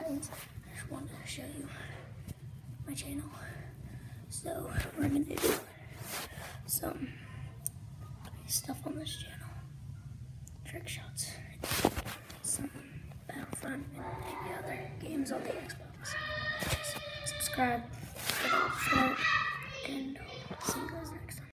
friends, I just wanted to show you my channel. So we're gonna do some stuff on this channel, trick shots, some Battlefront, and maybe other games on the Xbox. So subscribe, and